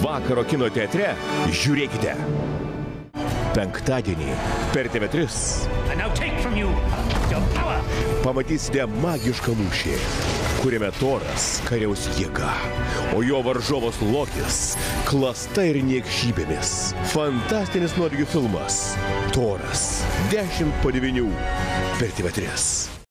vakaro kino teatre žiūrėkite. Penktadienį per TV3 pamatysite magišką mūšį, kuriame Toras kariaus jėga, o jo varžovas Lokis klasta ir niekšybėmis. Fantastinis nuotykių filmas Toras 10 po 9 per TV3.